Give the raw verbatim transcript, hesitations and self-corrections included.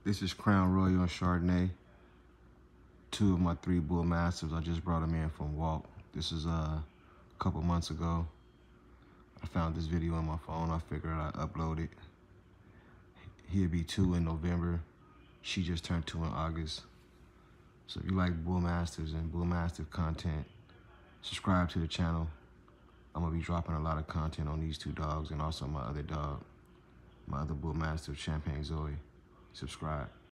This is Crown Royal and Chardonnay. Two of my three Bullmastiffs. I just brought them in from walk. This is uh, a couple months ago. I found this video on my phone. I figured I'd upload it. He'll be two in November. She just turned two in August. So if you like Bullmastiffs and Bullmastiff content, subscribe to the channel. I'm gonna be dropping a lot of content on these two dogs and also my other dog, my other Bullmastiff, Champagne Zoe. Subscribe.